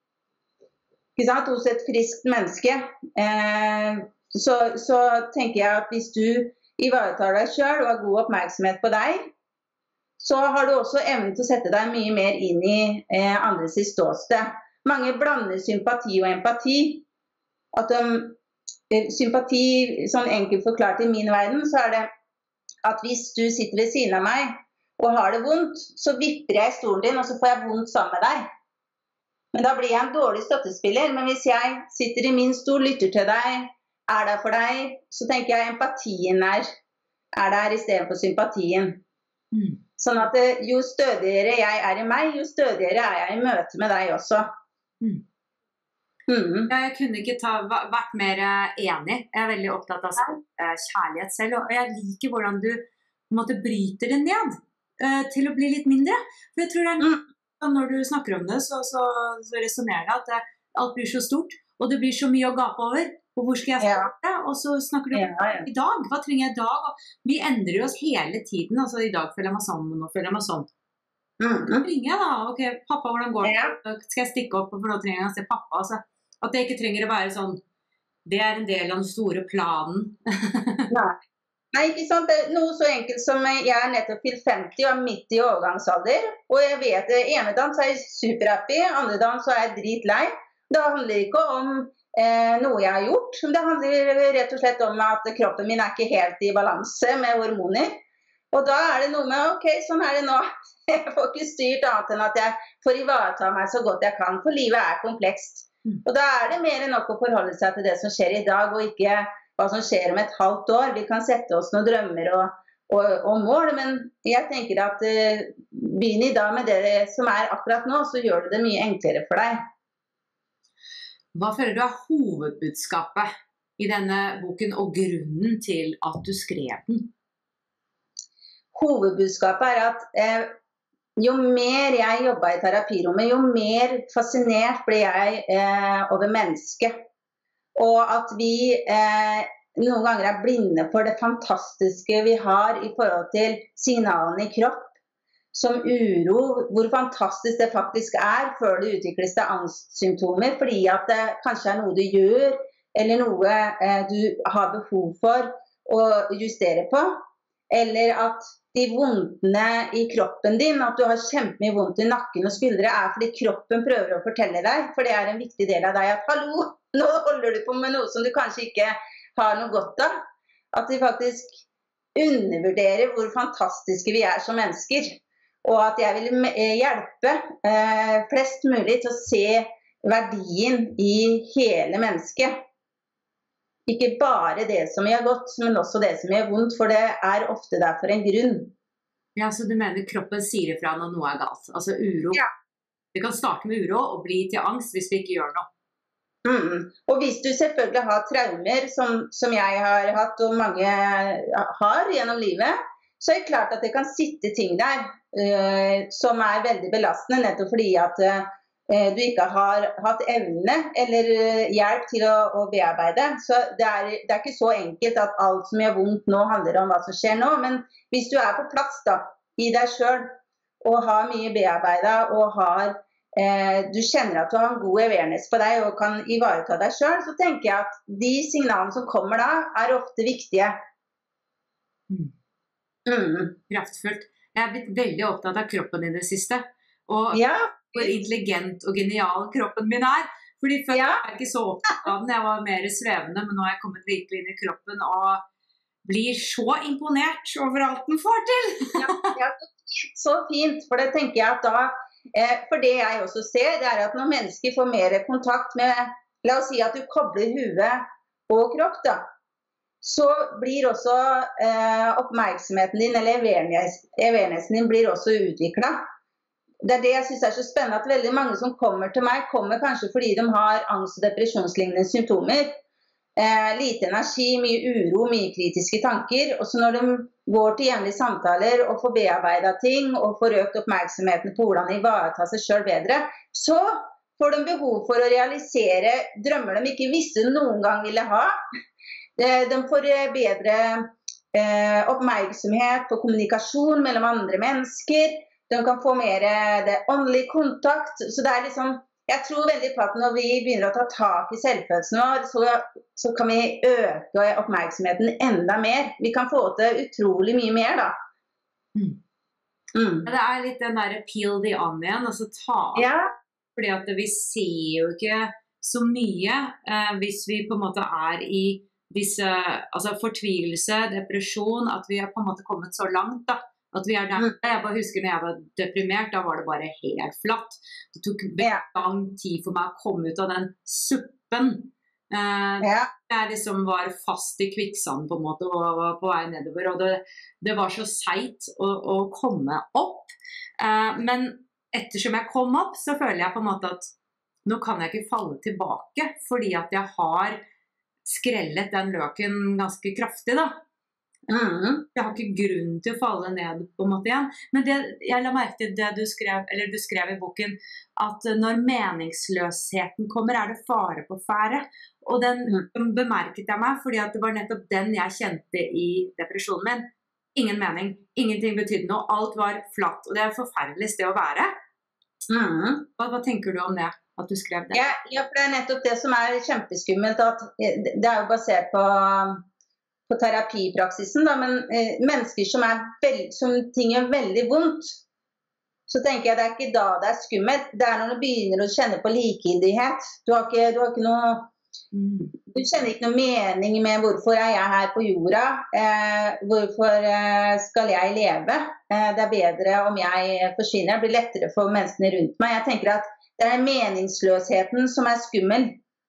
Ikke sant? Hos et friskt menneske. Eh, så, så tenker jeg at hvis du ivaretar deg selv og har god oppmerksomhet på deg, så har du også evnen til å sette deg mye mer inn i eh, andres ståsted. Mange blander sympati og empati. At de, sympati, som enkelt forklart i min verden, så er det at hvis du sitter ved siden av meg og har det vondt, så vipper jeg i stolen din, og så får jeg vondt sammen med deg. Men da blir jeg en dårlig støttespiller. Men hvis jeg sitter i min stol, lytter til deg, er der for deg, så tenker jeg empatien er, er der i stedet for sympatien. Mm. Sånn at det, jo stødigere jeg er i meg, jo stødigere er jeg i møte med deg også. Mm. Mm. Ja, jeg kunne ikke ta, vært mer enig. Jeg er veldig opptatt av kjærlighet selv, og jeg liker hvordan du måtte bryte det ned uh, til å bli litt mindre. For jeg tror det er Mm. når du snakker om det, så, så, så resonerer det at det, alt blir så stort, og det blir så mye å gape over. Og hvor skal jeg starte? Ja. Og så snakker du om ja, ja. i dag. Hva trenger jeg i dag? Og vi endrer oss hele tiden. Altså, i dag føler jeg meg sånn, og nå føler jeg meg sånn. Mm. Så ringer jeg da. Ok, pappa, hvordan går det? Ja. Skal jeg stikke opp, for nå trenger jeg å se pappa. Altså, at det ikke trenger å være sånn, det er en del av den store planen. Nei. Nei, ikke sant? Det er noe så enkelt som jeg er nettopp til femti og er midt i overgangsalder, og jeg vet det ene dagen så er jeg superhappy, andre dagen så er jeg dritlei. Det handler ikke om eh, noe jeg har gjort, men det handler rett og slett om at kroppen min er ikke helt i balanse med hormoner. Og da er det noe med, ok, sånn er det nå. Jeg får ikke styrt annet enn at jeg får ivareta meg så godt jeg kan, for livet er komplekst. Og da er det mer enn nok å forholde seg til det som skjer i dag, og ikke hva som skjer om et halvt år. Vi kan sette oss noen drømmer og, og, og mål, men jeg tenker at uh, begynn i dag med det som er akkurat nå, så gjør det det mye enklere for deg. Hva føler du er hovedbudskapet i denne boken, og grunnen til at du skrev den? Hovedbudskapet er at eh, jo mer jeg jobbet i terapirommet, jo mer fascinert ble jeg eh, over mennesket. Og at vi eh, noen ganger er blinde for det fantastiske vi har i forhold til signalene i kropp, som uro, hvor fantastisk det faktisk er før det utvikles til angstsymptomer, fordi at det kanskje er noe du gjør, eller noe eh, du har behov for å justere på, eller at de vondtene i kroppen din, at du har kjempemye vondt i nakken og skuldre, er fordi kroppen prøver å fortelle deg, for det er en viktig del av deg at hallo, nå holder du på med noe som du kanskje ikke har noe godt av. At de faktisk undervurderer hvor fantastiske vi er som mennesker. Og at jeg vil hjelpe eh, flest mulig til å se verdien i hele mennesket. Ikke bare det som gjør godt, men også det som gjør vondt, for det er ofte der for en grunn. Ja, så du mener kroppen sier ifra når noe er galt? Altså uro. Ja. Vi kan starte med uro og bli til angst hvis vi ikke gjør noe. Mm. Og hvis du selvfølgelig har traumer, som, som jeg har hatt og mange har gjennom livet, så er det klart at det kan sitte ting der uh, som er veldig belastende, nettopp fordi at uh, du ikke har hatt evne eller uh, hjelp til å, å bearbeide. Så det er, det er ikke så enkelt at alt som gjør vondt nå handler om hva som skjer nå, men hvis du er på plass da, i deg selv, og har mye bearbeidet, og har Eh, du kjenner at du har en god awareness på deg og kan ivareta deg selv, så tenker jeg at de signalene som kommer da, er ofte viktige. Mm. Mm. Kraftfullt. Jeg er blitt veldig opptatt av kroppen i det siste, og Ja. hvor intelligent og genial kroppen min er. Fordi før Ja. var jeg ikke så opptatt av den, jeg var mer svevende, men nå har jeg kommet virkelig inn i kroppen og blir så imponert over alt den får til. Ja, ja, så fint, for det tenker jeg at da Eh, for det jeg også ser, det er at når mennesker får mer kontakt med, la oss si at du kobler huet og kropp da, så blir også eh, oppmerksomheten din, eller awarenessen din blir også utviklet. Det er det jeg synes er så spennende, at veldig mange som kommer til meg, kommer kanskje fordi de har angst- og depresjonslignende symptomer. Eh, lite energi, mye uro, mye kritiske tanker, og så når de går til jevnlige samtaler og får bearbeidet ting og får økt oppmerksomheten på hvordan de ivaretar seg selv bedre, så får de behov for å realisere drømmer de ikke visste noen gang ville ha. De får bedre eh, oppmerksomhet på kommunikasjon mellom andre mennesker, de kan få mer det åndelige kontakt, så det er liksom jeg tror veldig på at når vi begynner å ta tak i selvfølelsen vår, så, så kan vi øke oppmerksomheten enda mer. Vi kan få til utrolig mye mer da. Mm. Mm. Det er litt den der peel the onion, altså ta av. Ja. Fordi at vi ser jo ikke så mye eh, hvis vi på en måte er i disse, altså fortvilelse, depresjon, at vi har på en måte kommet så langt da. at vi er der. Jeg bare husker når jeg var deprimert, da var det bare helt flatt. Det tok veldig lang tid for meg å komme ut av den suppen. Eh, Ja. Jeg liksom var fast i kvikksand på en måte, og var på vei nedover, og det, det var så seit å, å komme opp. Eh, men ettersom jeg kom opp, så føler jeg på en måte at nå kan jeg ikke falle tilbake, fordi at jeg har skrellet den løken ganske kraftig da. Mm. Jeg har ikke grunn til å falle ned på en måte igjen. Men det, jeg la merke til det du skrev, eller du skrev i boken, at når meningsløsheten kommer, er det fare på ferde. Og den Mm. bemerket jeg meg, fordi at det var nettopp den jeg kjente i depresjonen min. Ingen mening, ingenting betydde noe, alt var flatt, og det er et forferdelig sted å være. Mm. Hva, hva tenker du om det, at du skrev det? Ja, ja, for det er nettopp det som er kjempeskummelt, at eh, det er jo basert på, på terapipraksisen, da, men eh, mennesker som, er veld, som ting gjør veldig vondt, så tenker jeg det er ikke da det er skummelt, det er når du begynner å kjenne på likegyldighet. Du har ikke, du har ikke noe, du kjenner ikke noe mening med hvorfor er jeg her på jorda, eh, hvorfor eh, skal jeg leve, eh, det er bedre om jeg forsvinner, det blir lettere for menneskene rundt meg. Jeg tenker at det er meningsløsheten som er skummel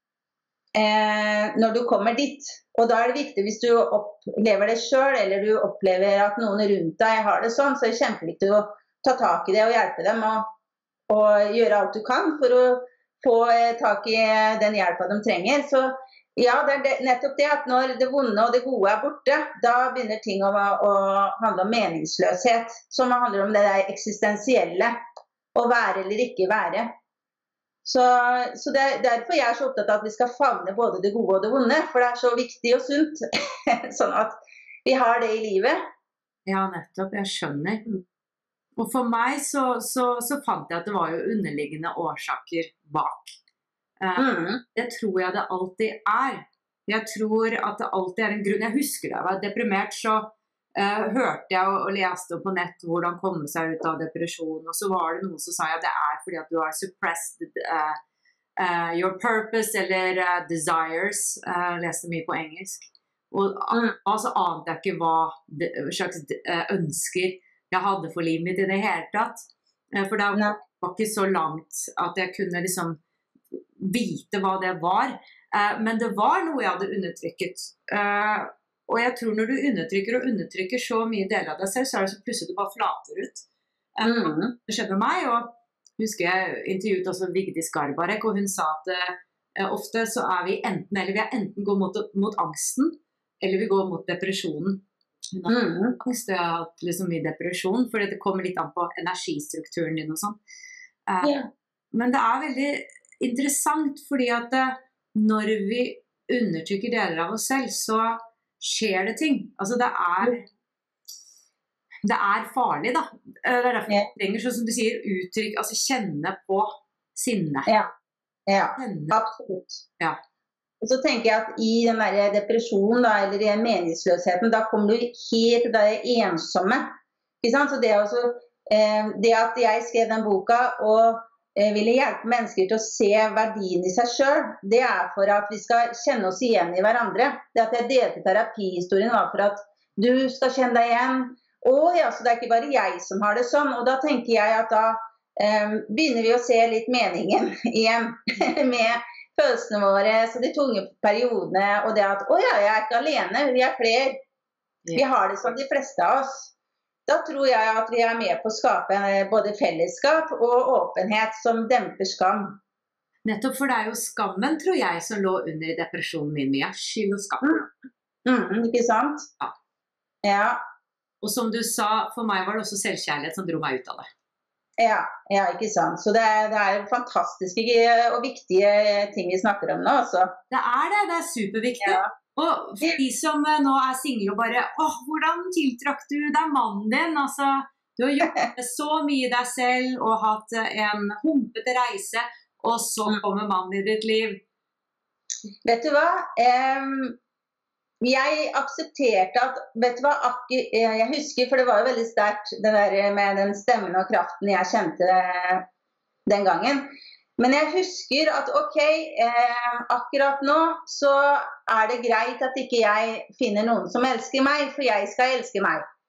eh, når du kommer dit. Og da er det viktig, hvis du opplever det selv, eller du opplever at noen rundt deg har det sånn, så er det kjempeviktig å ta tak i det og hjelpe dem, og, og gjøre alt du kan for å få eh, tak i den hjelpen de trenger. Så ja, det er det, nettopp det at når det vonde og det gode er borte, da begynner ting å, å handle om meningsløshet, som handler om det der eksistensielle, å være eller ikke være. Så, så det er derfor jeg er så opptatt av at vi skal favne både det gode og det vonde, for det er så viktig og sunt, sånn at vi har det i livet. Ja, nettopp, jeg skjønner. Og for meg så, så, så fant jeg at det var jo underliggende årsaker bak. Eh, Mm. det tror jeg det alltid er. Jeg tror at det alltid er en grunn. Jeg husker da jeg var deprimert, så eh, hørte jeg og, og leste på nett hvordan komme seg ut av depresjon, og så var det noen som sa at det er fordi at du har suppressed uh, uh, your purpose eller uh, desires. Uh, leste mye på engelsk. Og Mm. altså ante jeg ikke hva det, slags uh, ønsker jeg hadde for livet mitt i det hele tatt. Uh, for det Nei. var ikke så langt at jeg kunne liksom vite hva det var. Uh, men det var noe jeg hadde undertrykket. Uh, og jeg tror når du undertrykker og undertrykker så mye deler av deg selv, så er det så plutselig du bare flater ut. Uh, Mm. Det skjedde med meg, og husker jeg intervjuet også Vigdis Garbarek, og hun sa at uh, ofte så er vi enten, eller vi er enten går mot, mot angsten, eller vi går mot depresjonen. Hun har Mm. angst, og jeg har hatt liksom mye depresjon, for det kommer litt an på energistrukturen din og sånn. Uh, Ja. Men det er veldig interessant, fordi at uh, når vi undertrykker deler av oss selv, så skjer det ting. Altså det er det er farlig da. Det er derfor Ja. vi trenger, sånn som du sier, uttrykk, altså kjenne på sinne. Ja. Ja. Kjenne. Absolutt. Ja. Og så tenker jeg at i den der depresjonen da, eller i meningsløsheten, da kommer du helt til det ensomme. Ikke sant? Så det, også, eh, det at jeg skrev den boka og eh, ville hjelpe mennesker til å se verdien i seg selv, det er for at vi skal kjenne oss igjen i hverandre. Det at jeg delte terapihistorien var for at du skal kjenne deg igjen. Å ja, så det er ikke bare jeg som har det sånn. Og da tenker jeg at da eh, begynner vi å se litt meningen igjen med følelsene våre, så de tunge periodene, og det at, å ja, jeg er ikke alene, vi er flere. Vi har det som de fleste av oss. Da tror jeg at vi er med på å skape både fellesskap og åpenhet som demper skam. Nettopp, for det er jo skammen, tror jeg, som lå under i depresjonen min mye. Skyld og skam. Mm, ikke sant? Ja. Ja, Og som du sa, for meg var det også selvkjærlighet som dro meg ut av det. ja, ja, ikke sant. Så det er, det er fantastiske og viktige ting vi snakker om nå, altså. Det er det, det er superviktig. Ja. Og for de som eh, nå er single og bare, åh, hvordan tiltrakk du deg mannen din? Altså, du har gjort så mye deg selv og hatt eh, en humpete reise, og så kommer mannen i ditt liv. Vet du hva? Em, jeg aksepterte at, vet du hva, akkur, jeg husker, for det var jo veldig sterkt det der med den stemmen og kraften jeg kjente den gangen. Men jeg husker at ok, eh, akkurat nå så er det greit at ikke jeg finner noen som elsker meg, for jeg skal elske meg.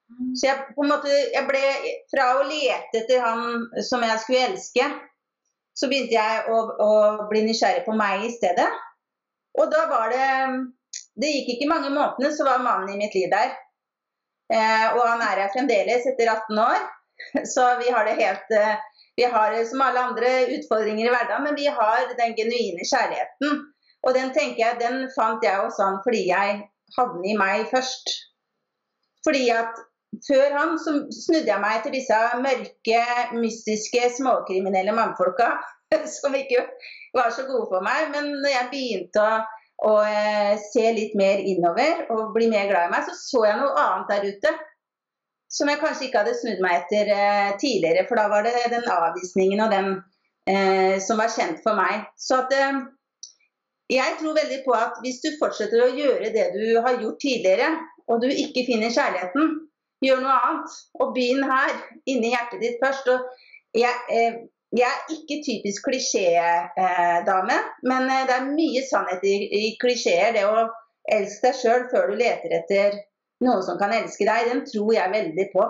Så jeg, på en måte, jeg ble fra å lete etter han som jeg skulle elske, så begynte jeg å, å bli nysgjerrig på meg i stedet. Og da var det, det gikk ikke mange månedene, så var mannen i mitt liv der. Eh, og han er her fremdeles etter atten år, så vi har det helt, eh, vi har som alle andre utfordringer i hverdagen, men vi har den genuine kjærligheten. Og den tenker jeg, den fant jeg hos han fordi jeg havnet i meg først. Fordi at før han så snudde jeg meg til disse mørke, mystiske, småkriminelle mannfolka, som ikke var så gode for meg. Men når jeg begynte å, å se litt mer innover og bli mer glad i meg, så så jeg noe annet der ute, som jeg kanskje ikke hadde snudd meg etter eh, tidligere, for da var det den avvisningen og den eh, som var kjent for meg. Så at eh, jeg tror veldig på at hvis du fortsetter å gjøre det du har gjort tidligere, og du ikke finner kjærligheten, gjør noe annet, og begynn her, inni hjertet ditt først. Og jeg, eh, jeg er ikke typisk klisjé-dame, eh, men eh, det er mye sannhet i, i klisjéer. Det å elske deg selv før du leter etter noen som kan elske deg, den tror jeg veldig på.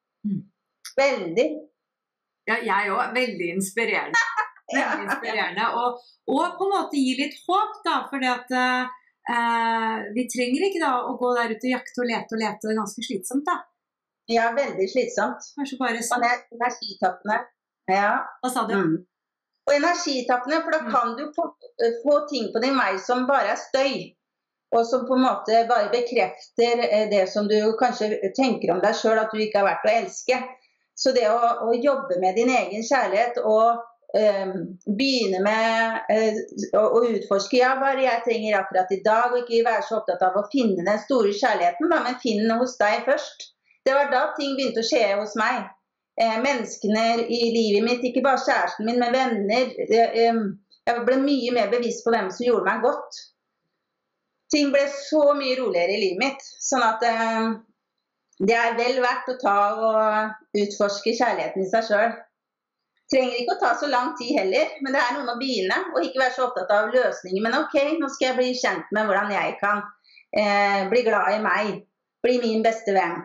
Veldig. Ja, jeg også. Veldig inspirerende. Veldig inspirerende. Og, og på en måte gi litt håp, da, fordi at uh, vi trenger ikke da å gå der ute og jakte og lete og lete. Det er ganske slitsomt, da. Ja, veldig slitsomt. Kanskje bare så... Og det er energitappende. Ja. Hva sa du? Mm. Og energitappende, for da kan du få, få ting på din vei som bare er støy. Og som på en måte bare bekrefter det som du kanskje tenker om deg selv, at du ikke har vært å elske. Så det å, å jobbe med din egen kjærlighet og um, begynne med uh, å, å utforske, ja, hva jeg trenger akkurat i dag, og ikke være så opptatt av å finne den store kjærligheten, da, men finne den hos deg først. Det var da ting begynte å skje hos meg. Eh, menneskene i livet mitt, ikke bare kjæresten min, men venner. Eh, eh, jeg ble mye mer bevisst på dem som gjorde meg godt. Ting ble så mye roligere i livet mitt, sånn at eh, det er vel verdt å ta og utforske kjærligheten i seg selv. Trenger ikke å ta så lang tid heller, men det er noe med å begynne, og ikke være så opptatt av løsninger. Men ok, nå skal jeg bli kjent med hvordan jeg kan eh, bli glad i meg, bli min beste venn.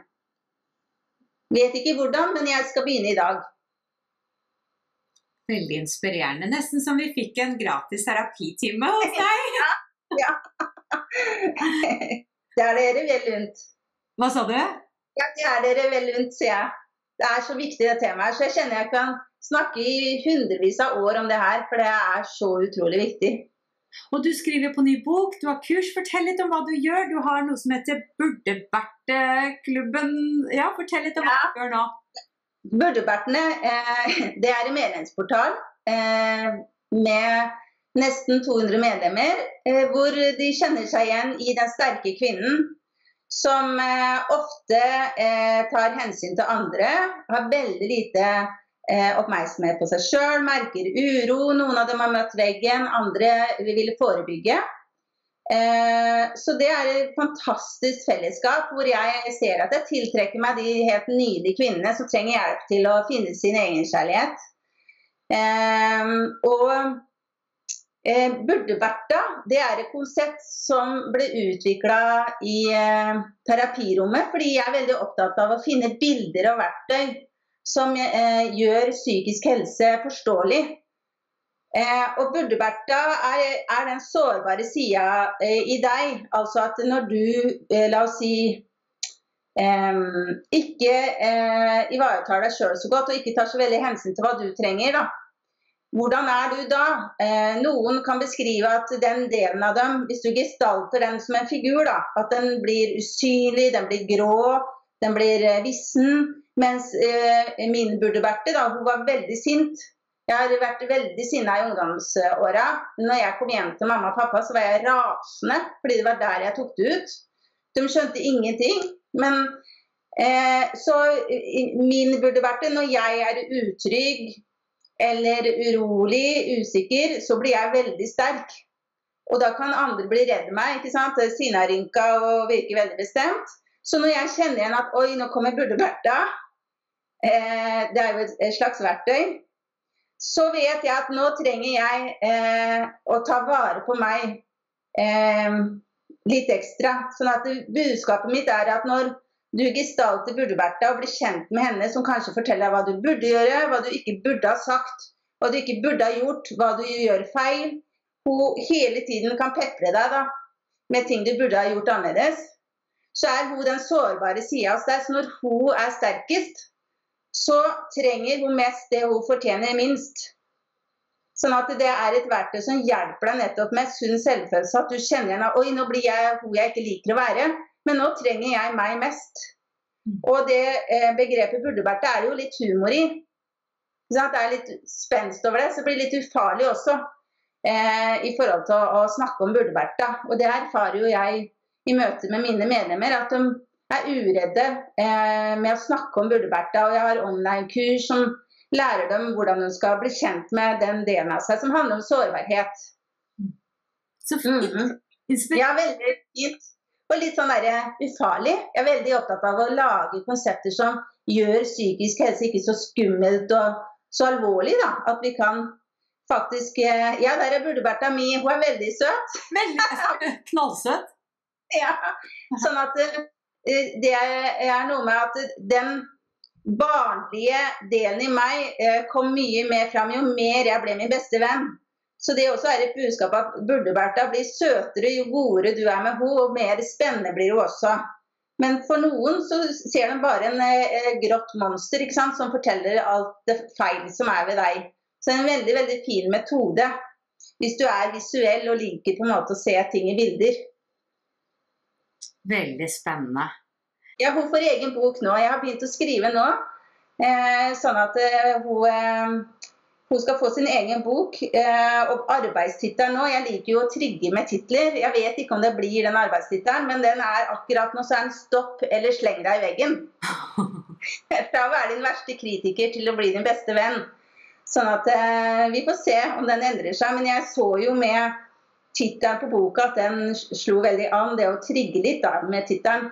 Vet ikke hvordan, men jeg skal begynne i dag. Veldig inspirerende. Nesten som vi fikk en gratis terapitime hos deg. Ja, ja. Det er dere vel rundt. Hva sa du? Ja, det er dere vel rundt, sier jeg. Det er så viktig det temaet, så jeg kjenner jeg kan snakke i hundrevis av år om det her, for det er så utrolig viktig. Og du skriver på ny bok, du har kurs, fortell litt om hva du gjør. Du har noe som heter Burde-Berte-klubben. Ja, fortell litt om hva du gjør nå. Burde-Bertene, eh, det er en medlemsportal eh, med nesten to hundre medlemmer, eh, hvor de kjenner seg igjen i den sterke kvinnen, som eh, ofte eh, tar hensyn til andre, har veldig lite Eh, oppmerksomhet på seg selv, merker uro, noen av dem har møtt veggen, andre vil forebygge. Eh, så det er et fantastisk fellesskap hvor jeg ser at jeg tiltrekker meg de helt nydelige kvinnene som trenger hjelp til å finne sin egen kjærlighet. Eh, og eh, Burde-Berta, det er et konsept som ble utviklet i eh, terapirommet, fordi jeg er veldig opptatt av å finne bilder og verktøy som eh, gjør psykisk helse forståelig. Eh, og Burde-Berta er, er den sårbare siden eh, i deg, altså at når du, eh, la oss si, eh, ikke eh, ivaretar deg selv så godt, og ikke tar så veldig hensyn til hva du trenger, da. Hvordan er du da? Eh, noen kan beskrive at den delen av dem, hvis du gestalter den som en figur, da, at den blir usynlig, den blir grå, den blir eh, vissen, mens eh, min Burde-Berte da, hun var veldig sint. Jeg har vært veldig sinnet i ungdomsåra. Når jeg kom hjem til mamma og pappa, så var jeg rasende, fordi det var der jeg tok det ut. De skjønte ingenting. Men eh, så min Burde-Berte, når jeg er utrygg, eller urolig, usikker, så blir jeg veldig sterk. Og da kan andre bli redde meg, ikke sant? Sinna-rynka og virke veldig bestemt. Så når jeg kjenner igjen at, oi, nå kommer Burde-Berta, eh, det er jo et slags verktøy, så vet jeg at nå trenger jeg eh, å ta vare på meg eh, litt ekstra. Sånn at budskapet mitt er at når, du gestalter Burde-Bertha og blir kjent med henne, som kanskje forteller deg hva du burde gjøre, hva du ikke burde ha sagt, hva du ikke burde ha gjort, hva du gjør feil. Hun hele tiden kan pepre deg da, med ting du burde ha gjort annerledes. Så er hun den sårbare siden av deg, så når hun er sterkest, så trenger hun mest det hun fortjener minst. Sånn at det er et verktøy som hjelper deg nettopp med sunn selvfølelse, at du kjenner igjen, oi, nå blir jeg hun jeg ikke liker å være, men nå trenger jeg meg mest. Og det eh, begrepet Burde-Bertha er jo litt humor i. Det er litt spenst over det, så det blir litt ufarlig også eh, i forhold til å, å snakke om Burde-Bertha. Og det erfarer jo jeg i møte med mine medlemmer, at de er uredde eh, med å snakke om Burde-Bertha. Og jeg har online-kurs som lærer dem hvordan de skal bli kjent med den delen av seg, som handler om sårbarhet. Så fint. Mm-hmm. Ja, veldig fint. Og litt sånn der ufarlig. Jeg er veldig opptatt av å lage konsepter som gjør psykisk helse ikke så skummelt og så alvorlig da. At vi kan faktisk, ja, der er Burde-Bertha mi, hun er veldig søt. Veldig knallsøt. Ja, sånn at det er noe med at den barnlige delen i meg kom mye mer frem jo mer jeg ble min beste venn. Så det også er et budskap at Burde-Bertha blir søtere jo godere du er med henne, og mer spennende blir hun også. Men for noen så ser de bare en eh, grått monster, ikke sant, som forteller alt det feil som er ved deg. Så det er en veldig, veldig fin metode, hvis du er visuell og liker på en måte å se ting i bilder. Veldig spennende. Ja, hun får egen bok nå. Jeg har begynt å skrive nå, eh, sånn at eh, hun... Eh, Hun skal få sin egen bok, og arbeidstittelen nå, jeg liker jo å trigge med titler. Jeg vet ikke om det blir den arbeidstittelen, men den er akkurat nå, så er den stopp eller sleng deg i veggen. Fra å være din verste kritiker til å bli din beste venn. Sånn at vi får se om den endrer seg, men jeg så jo med titelen på boka at den slo veldig an, det å trigge litt da, med titelen.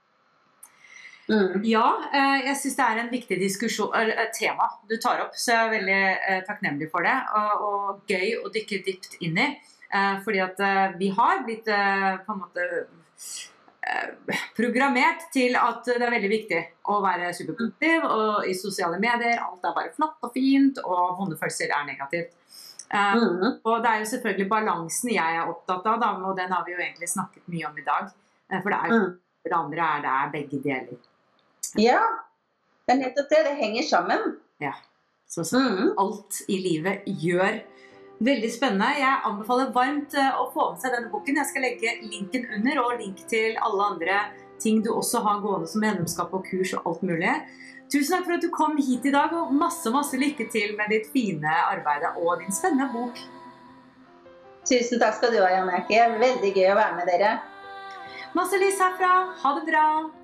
Mm. Ja, jeg synes det er en viktig diskusjon, eller tema du tar opp, så jeg er veldig takknemlig for det, og, og gøy å dykke dypt inn i, fordi at vi har blitt på en måte programmert til at det er veldig viktig å være superpositiv, og i sosiale medier, alt er bare flott og fint, og vonde følelser er negativt. Mm. Og det er jo selvfølgelig balansen jeg er opptatt av, da, og den har vi jo egentlig snakket mye om i dag, for det, er, mm. det andre er det er begge deler. Ja, det er nettopp det, det henger sammen. Ja, så, så mm. alt i livet gjør veldig spennende. Jeg anbefaler varmt å få med seg denne boken. Jeg skal legge linken under, og link til alle andre ting du også har gående som medlemskap og kurs og alt mulig. Tusen takk for at du kom hit i dag, og masse, masse lykke til med ditt fine arbeid og din spennende bok. Tusen takk skal du ha, Jannicke. Veldig gøy å være med dere. Masse lys herfra. Ha det bra.